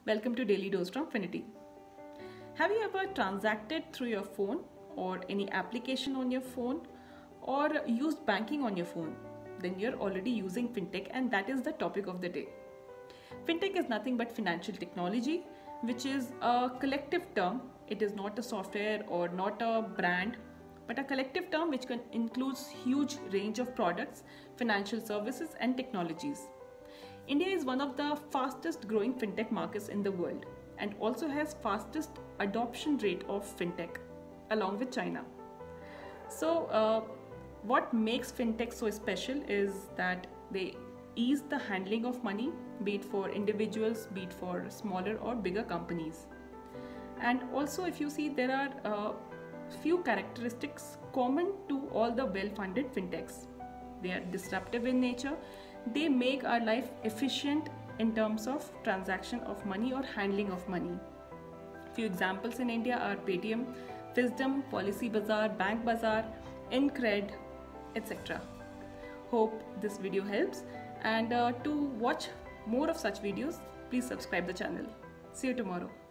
Welcome to Daily Dose from Finity. Have you ever transacted through your phone or any application on your phone or used banking on your phone? Then you're already using fintech, and that is the topic of the day. Fintech is nothing but financial technology, which is a collective term. It is not a software or not a brand, but a collective term which includes huge range of products, financial services and technologies. India is one of the fastest growing fintech markets in the world and also has fastest adoption rate of fintech along with China. So what makes fintech so special is that they ease the handling of money, be it for individuals, be it for smaller or bigger companies. And also, if you see, there are few characteristics common to all the well-funded fintechs. They are disruptive in nature. They make our life efficient in terms of transaction of money or handling of money. Few examples in India are Paytm, Fisdom, Policybazaar, Bank Bazaar, Incred, etc. Hope this video helps, and to watch more of such videos, please subscribe the channel. See you tomorrow.